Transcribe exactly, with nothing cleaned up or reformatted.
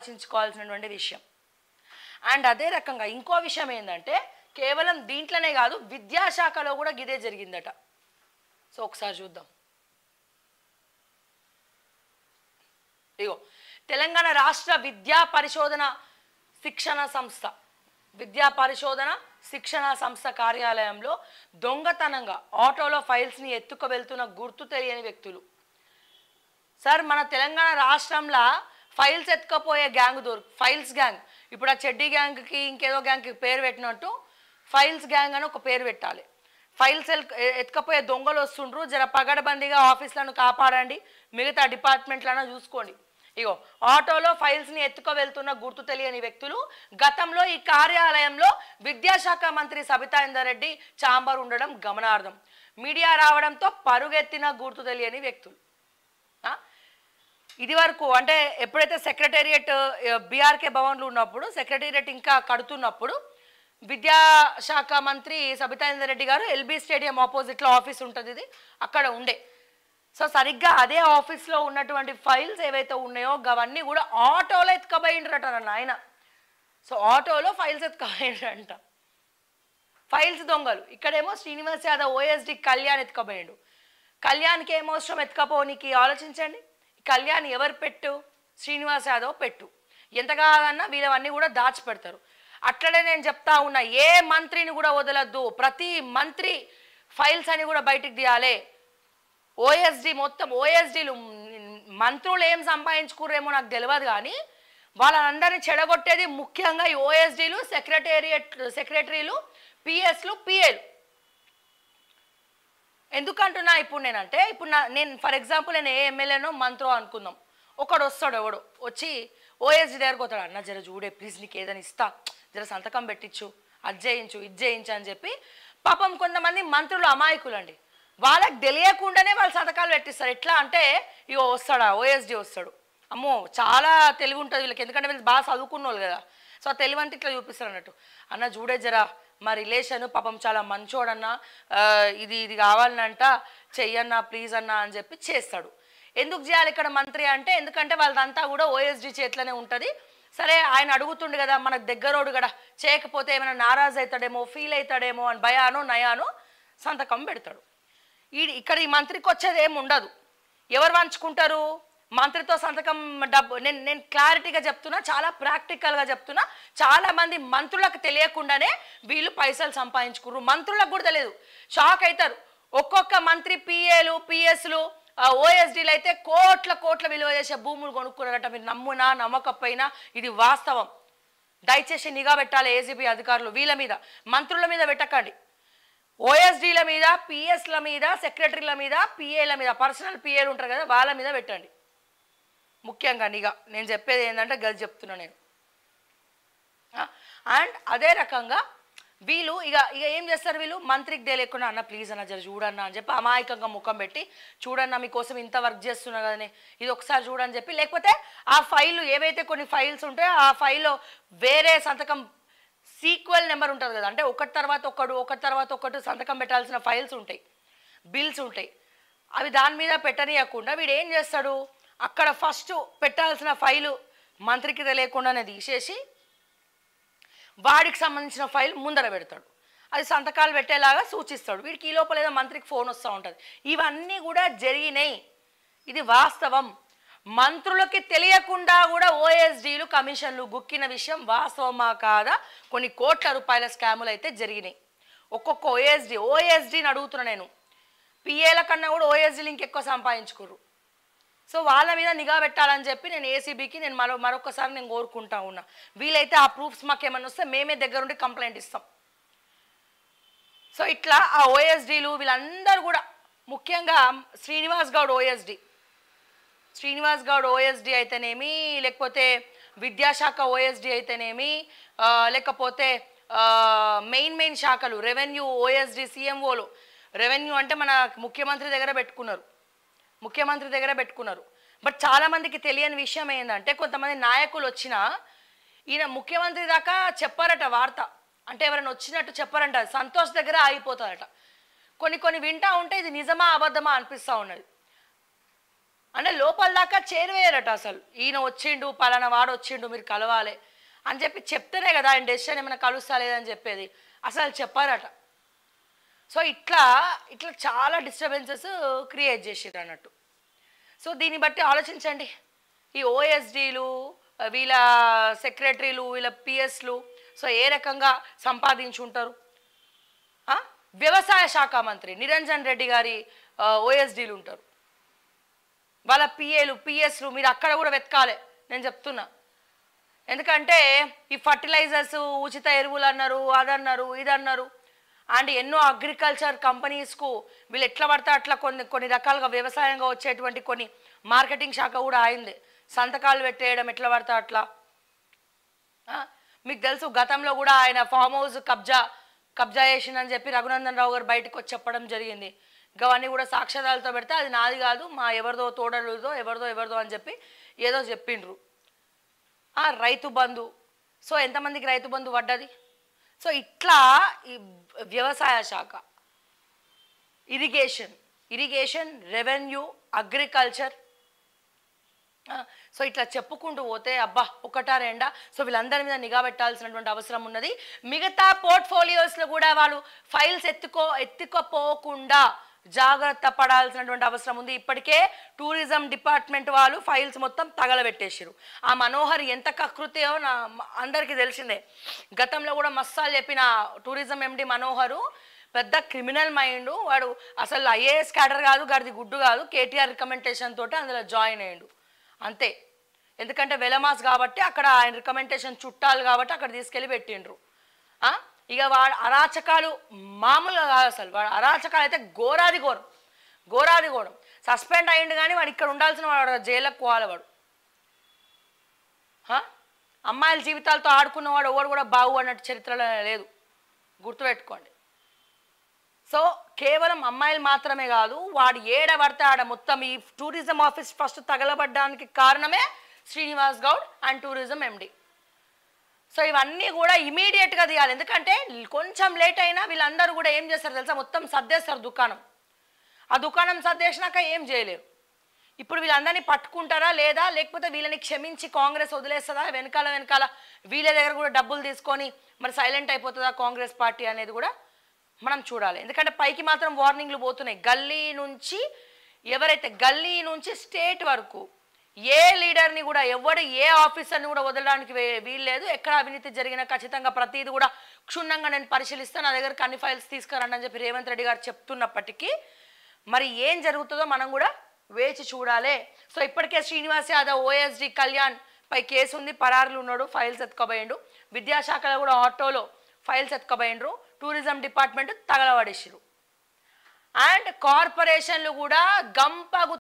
ఆలోచించుకోవాల్సినటువంటి విషయం. అండ్ అదే రకంగా ఇంకో విషయం ఏంటంటే కేవలం దీంట్లోనే కాదు విద్యాశాఖలో కూడా గిదే జరిగిందట. సో ఒకసారి చూద్దాం. ఇగో తెలంగాణ రాష్ట్ర విద్యా పరిశోధన శిక్షణ సంస్థ విద్యా పరిశోధన శిక్షణ సంస్థ కార్యాలయంలో దొంగతనంగా ఆటోలో ఫైల్స్ని ఎత్తుకు వెళ్తున్న గుర్తు తెలియని వ్యక్తులు. సార్ మన తెలంగాణ రాష్ట్రంలో ఫైల్స్ ఎత్తుకపోయే గ్యాంగ్ దొరు ఫైల్స్ గ్యాంగ్ ఇప్పుడు ఆ చెడ్డీ గ్యాంగ్కి ఇంకేదో గ్యాంగ్కి పేరు పెట్టినట్టు ఫైల్స్ గ్యాంగ్ అని ఒక పేరు పెట్టాలి. ఫైల్స్ ఎత్తుకపోయే దొంగలు వస్తుండ్రు, జర పగడబందీగా ఆఫీసులను కాపాడండి, మిగతా డిపార్ట్మెంట్లను చూసుకోండి. ఇగో ఆటోలో ఫైల్స్ని ఎత్తుకు వెళ్తున్న గుర్తు తెలియని వ్యక్తులు గతంలో ఈ కార్యాలయంలో విద్యాశాఖ మంత్రి సబితా ఇంద్రారెడ్డి ఛాంబర్ ఉండడం గమనార్హం. మీడియా రావడంతో పరుగెత్తిన గుర్తు తెలియని వ్యక్తులు. ఇది వరకు అంటే ఎప్పుడైతే సెక్రటేరియట్ బీఆర్కే భవన్లు ఉన్నప్పుడు సెక్రటేరియట్ ఇంకా కడుతున్నప్పుడు విద్యాశాఖ మంత్రి సబితా ఇంద్రారెడ్డి గారు ఎల్బీ స్టేడియం ఆపోజిట్లో ఆఫీస్ ఉంటుంది, ఇది అక్కడ ఉండే. సో సరిగ్గా అదే ఆఫీస్లో ఉన్నటువంటి ఫైల్స్ ఏవైతే ఉన్నాయో అవన్నీ కూడా ఆటోలో ఎత్తుకపోయిండ్రట నాయన. సో ఆటోలో ఫైల్స్ ఎత్తుకపోయిండ్రంట ఫైల్స్ దొంగలు. ఇక్కడేమో శ్రీనివాస్ యాదవ్ ఓఎస్డి కళ్యాణ్ ఎత్తుకపోయిండు. కళ్యాణ్కి ఏమో అవసరం ఎత్తుకపోనికి ఆలోచించండి. కళ్యాణ్ ఎవరు పెట్టు? శ్రీనివాస్ యాదవ్ పెట్టు. ఎంత కాదన్నా వీళ్ళవన్నీ కూడా దాచిపెడతారు. అట్లనే నేను చెప్తా ఉన్నా, ఏ మంత్రిని కూడా వదలద్దు, ప్రతి మంత్రి ఫైల్స్ అని కూడా బయటికి తీయాలి. ఓఎస్డి మొత్తం ఓఎస్డీలు మంత్రులు ఏం సంపాదించుకుర్రేమో నాకు తెలియదు, కానీ వాళ్ళందరినీ చెడగొట్టేది ముఖ్యంగా ఈ ఓఎస్డీలు, సెక్రటేరియట్ సెక్రటరీలు, పిఎస్లు, పిఏలు. ఎందుకంటున్నా ఇప్పుడు నేనంటే ఇప్పుడు నా నేను ఫర్ ఎగ్జాంపుల్ నేను ఏ ఎమ్మెల్యేనో మంత్రో అనుకుందాం, ఒకడు వస్తాడు, ఎవడు వచ్చి ఓఎస్డీ దగ్గరకు పోతాడు, అన్న జర చూడే ప్లీజ్ నీకు ఏదైనా ఇస్తా, జర సంతకం పెట్టించు, అది చేయించు, ఇది చేయించు అని చెప్పి. పాపం కొంతమంది మంత్రులు అమాయకులండి, వాళ్ళకి తెలియకుండానే వాళ్ళు సంతకాలు పెట్టిస్తారు. ఎట్లా అంటే ఇగో వస్తాడా ఓఎస్డీ వస్తాడు, అమ్మో చాలా తెలివి ఉంటుంది వీళ్ళకి, ఎందుకంటే వీళ్ళు బాగా చదువుకున్న వాళ్ళు కదా. సో తెలివి అంటే ఇట్లా చూపిస్తారు అన్నట్టు, అన్న చూడే జరా మా రిలేషన్ పాపం చాలా మంచోడన్నా, ఇది ఇది కావాలనంట చెయ్యన్నా ప్లీజ్ అన్నా అని చెప్పి చేస్తాడు. ఎందుకు చేయాలి ఇక్కడ మంత్రి అంటే, ఎందుకంటే వాళ్ళదంతా కూడా ఓఎస్డీ చేతిలోనే ఉంటుంది. సరే ఆయన అడుగుతుండు కదా, మనకు దగ్గరోడు కదా, చేయకపోతే ఏమైనా నారాజ్ అవుతాడేమో, ఫీల్ అవుతాడేమో అని భయానో నయానో సంతకం పెడతాడు. ఈ ఇక్కడ ఈ మంత్రికి వచ్చేది ఏమి ఉండదు. ఎవరు పంచుకుంటారు మంత్రితో సంతకం డబ్బు? నేను నేను క్లారిటీగా చెప్తున్నా, చాలా ప్రాక్టికల్గా చెప్తున్నా. చాలామంది మంత్రులకు తెలియకుండానే వీళ్ళు పైసలు సంపాదించుకున్నారు, మంత్రులకు కూడా తెలియదు. షాక్ అవుతారు. ఒక్కొక్క మంత్రి పిఏలు, పిఎస్లు, ఓఎస్డీలు అయితే కోట్ల కోట్ల విలువ చేసే భూములు కొనుక్కున్నారట. మీరు నమ్మునా నమ్మకపోయినా ఇది వాస్తవం. దయచేసి నిఘా పెట్టాలి ఏసీబీ అధికారులు వీళ్ళ మీద, మంత్రుల మీద పెట్టకండి. ఓఎస్డీల మీద, పిఎస్ల మీద, సెక్రటరీల మీద, పిఏల మీద, పర్సనల్ పిఏలు ఉంటారు కదా వాళ్ళ మీద పెట్టండి ముఖ్యంగా నిఘా. నేను చెప్పేది ఏంటంటే గది చెప్తున్నా నేను. అండ్ అదే రకంగా వీళ్ళు ఇక ఇక ఏం చేస్తారు, వీళ్ళు మంత్రికి తెలియకుండా అన్న ప్లీజ్ అన్న జర చూడన్నా అని చెప్పి అమాయకంగా ముఖం పెట్టి, చూడన్నా మీకోసం ఇంత వర్క్ చేస్తున్నా కదనే ఇది ఒకసారి చూడని చెప్పి, లేకపోతే ఆ ఫైల్ ఏవైతే కొన్ని ఫైల్స్ ఉంటాయో ఆ ఫైల్లో వేరే సంతకం సీక్వెల్ నెంబర్ ఉంటుంది కదా, అంటే ఒకటి తర్వాత ఒకడు ఒకటి తర్వాత ఒకటి సంతకం పెట్టాల్సిన ఫైల్స్ ఉంటాయి, బిల్స్ ఉంటాయి. అవి దాని మీద పెట్టనీయకుండా వీడు ఏం చేస్తాడు, అక్కడ ఫస్ట్ పెట్టాల్సిన ఫైలు మంత్రికి తెలియకుండానే తీసేసి వాడికి సంబంధించిన ఫైల్ ముందర పెడతాడు, అది సంతకాలు పెట్టేలాగా సూచిస్తాడు. వీడికి ఈ లోపల ఏదో మంత్రికి ఫోన్ వస్తూ ఉంటుంది. ఇవన్నీ కూడా జరిగినాయి, ఇది వాస్తవం. మంత్రులకి తెలియకుండా కూడా ఓఎస్డీలు కమిషన్లు గుక్కిన విషయం వాస్తవమా కాదా? కొన్ని కోట్ల రూపాయల స్కాములు అయితే జరిగినాయి. ఒక్కొక్క ఓఎస్డీ ఓఎస్డీని అడుగుతున్నా నేను, పిఏల కన్నా కూడా ఓఎస్డీలు ఇంకెక్కువ సంపాదించుకోరు. సో వాళ్ళ మీద నిఘా పెట్టాలని చెప్పి నేను ఏసీబీకి నేను మరో మరొకసారి నేను కోరుకుంటా ఉన్నా. వీలైతే ఆ ప్రూఫ్స్ మాకు ఏమైనా వస్తే మేమే దగ్గరుండి కంప్లైంట్ ఇస్తాం. సో ఇట్లా ఆ ఓఎస్డీలు వీళ్ళందరూ కూడా, ముఖ్యంగా శ్రీనివాస్ గౌడ్ ఓఎస్డీ శ్రీనివాస్ గౌడ్ ఓఎస్డీ అయితేనేమి, లేకపోతే విద్యాశాఖ ఓఎస్డీ అయితేనేమి, లేకపోతే మెయిన్ మెయిన్ శాఖలు రెవెన్యూ ఓఎస్డీ, సిఎంఓలు. రెవెన్యూ అంటే మన ముఖ్యమంత్రి దగ్గర పెట్టుకున్నారు ముఖ్యమంత్రి దగ్గర పెట్టుకున్నారు బట్ చాలామందికి తెలియని విషయం ఏంటంటే, కొంతమంది నాయకులు వచ్చినా ఈయన ముఖ్యమంత్రి దాకా చెప్పారట వార్త, అంటే ఎవరైనా వచ్చినట్టు చెప్పారంట, సంతోష్ దగ్గర ఆగిపోతారట. కొన్ని కొన్ని వింటా ఉంటే ఇది నిజమా అబద్ధమా అనిపిస్తూ ఉన్నది. అంటే లోపల దాకా చేరువేయరట అసలు. ఈయన వచ్చిండు, పలానా వాడు వచ్చిండు, మీరు కలవాలి అని చెప్పి చెప్తేనే కదా ఆయన డెసిషన్ ఏమైనా కలుస్తా లేదని చెప్పేది. అసలు చెప్పారట. సో ఇట్లా ఇట్లా చాలా డిస్టర్బెన్సెస్ క్రియేట్ చేసారు అన్నట్టు. సో దీన్ని బట్టి ఆలోచించండి, ఈ ఓఎస్డీలు, వీళ్ళ సెక్రటరీలు, వీళ్ళ పిఎస్లు సో ఏ రకంగా సంపాదించుంటారు. వ్యవసాయ శాఖ మంత్రి నిరంజన్ రెడ్డి గారి ఓఎస్డీలు ఉంటారు, వాళ్ళ పిఏలు పిఎస్లు మీరు అక్కడ కూడా వెతకాలి నేను చెప్తున్నా. ఎందుకంటే ఈ ఫర్టిలైజర్స్, ఉచిత ఎరువులు అన్నారు, అదన్నారు, ఇదన్నారు. అండ్ ఎన్నో అగ్రికల్చర్ కంపెనీస్కు వీళ్ళు ఎట్లా పడితే అట్లా కొన్ని కొన్ని రకాలుగా వ్యవసాయంగా వచ్చేటువంటి కొన్ని మార్కెటింగ్ శాఖ కూడా అయింది. సంతకాలు పెట్టేయడం ఎట్లా పడితే అట్లా. మీకు తెలుసు గతంలో కూడా ఆయన ఫామ్ హౌస్ కబ్జా కబ్జా చేసిందని చెప్పి రఘునందన్ రావు గారు బయటకు వచ్చి చెప్పడం జరిగింది. అవన్నీ కూడా సాక్ష్యాధారాలతో పెడితే అది నాది కాదు, మా ఎవరిదో తోడలుదో ఎవరిదో ఎవరిదో అని చెప్పి ఏదో చెప్పిండ్రు. రైతు బంధు, సో ఎంతమందికి రైతు బంధు పడ్డది. సో ఇట్లా ఈ వ్యవసాయ శాఖ, irrigation irrigation revenue, agriculture, so ఇట్లా చెప్పుకుంటూ పోతే అబ్బా ఒకటా రెండా. సో వీళ్ళందరి మీద నిఘా పెట్టాల్సినటువంటి అవసరం ఉన్నది. మిగతా పోర్ట్ఫోలియోస్లో కూడా వాళ్ళు ఫైల్స్ ఎత్తుకో ఎత్తుకోపోకుండా జాగ్రత్త పడాల్సినటువంటి అవసరం ఉంది. ఇప్పటికే టూరిజం డిపార్ట్మెంట్ వాళ్ళు ఫైల్స్ మొత్తం తగలబెట్టేసారు. ఆ మనోహర్ ఎంత కకృతియో నా అందరికీ తెలిసిందే. గతంలో కూడా మస్సాలు చెప్పిన టూరిజం ఎండి మనోహరు పెద్ద క్రిమినల్ మైండ్, వాడు అసలు ఐఏఎస్ క్యాడర్ కాదు, గడిది గుడ్డు కాదు, కేటీఆర్ రికమెండేషన్ తోటి అందులో జాయిన్ అయ్యాడు అంతే. ఎందుకంటే వెలమాస్ కాబట్టి అక్కడ ఆయన రికమెండేషన్ చుట్టాలు కాబట్టి అక్కడ తీసుకెళ్ళి పెట్టిండ్రు. ఇక వాడు అరాచకాలు మామూలుగా కాదు అసలు, వాడు అరాచకాలు అయితే ఘోరాది ఘోరం ఘోరాది ఘోరం. సస్పెండ్ అయ్యిండు కానీ వాడు ఇక్కడ ఉండాల్సిన వాడు జైలుకు పోవాలి. వాడు అమ్మాయిల జీవితాలతో ఆడుకున్నవాడు ఎవడు కూడా బాగు అన్నట్టు చరిత్రలో లేదు, గుర్తుపెట్టుకోండి. సో కేవలం అమ్మాయిలు మాత్రమే కాదు, వాడు ఏడ పడితే ఆడ మొత్తం ఈ టూరిజం ఆఫీస్ ఫస్ట్ తగలబడ్డానికి కారణమే Srinivas Goud and tourism MD. So ఇవన్నీ కూడా ఇమీడియట్గా తీయాలి. ఎందుకంటే కొంచెం లేట్ అయినా వీళ్ళందరూ కూడా ఏం చేస్తారు తెలుసా, మొత్తం సర్దేస్తారు దుకాణం. ఆ దుకాణం సర్దేసినాక ఏం చేయలేరు. ఇప్పుడు వీళ్ళందరినీ పట్టుకుంటారా లేదా, లేకపోతే వీళ్ళని క్షమించి కాంగ్రెస్ వదిలేస్తుందా, వెనకాల వెనకాల వీళ్ళ దగ్గర కూడా డబ్బులు తీసుకొని మరి సైలెంట్ అయిపోతుందా కాంగ్రెస్ పార్టీ అనేది కూడా మనం చూడాలి. ఎందుకంటే పైకి మాత్రం వార్నింగ్లు పోతున్నాయి. గల్లీ నుంచి ఎవరైతే గల్లీ నుంచి స్టేట్ వరకు ఏ లీడర్ని కూడా ఎవడు ఏ ఆఫీసర్ని కూడా వదలడానికి వీల్లేదు. ఎక్కడ అవినీతి జరిగినా ఖచ్చితంగా ప్రతిదీ కూడా క్షుణ్ణంగా నేను పరిశీలిస్తాను, నా దగ్గరకు అన్ని ఫైల్స్ తీసుకురండి అని చెప్పి రేవంత్ రెడ్డి గారు చెప్తున్నప్పటికీ మరి ఏం జరుగుతుందో మనం కూడా వేచి చూడాలి. సో ఇప్పటికే శ్రీనివాస్ యాదవ్ ఓఎస్డి కళ్యాణ్ పై కేసు ఉంది, పరారులు ఉన్నాడు, ఫైల్స్ ఎత్తుకోబోయిండు. విద్యాశాఖలో కూడా ఆటోలో ఫైల్స్ ఎత్తుకోబోయిండ్రు. టూరిజం డిపార్ట్మెంట్ తగలబడేసిరు. అండ్ కార్పొరేషన్లు కూడా గంపగు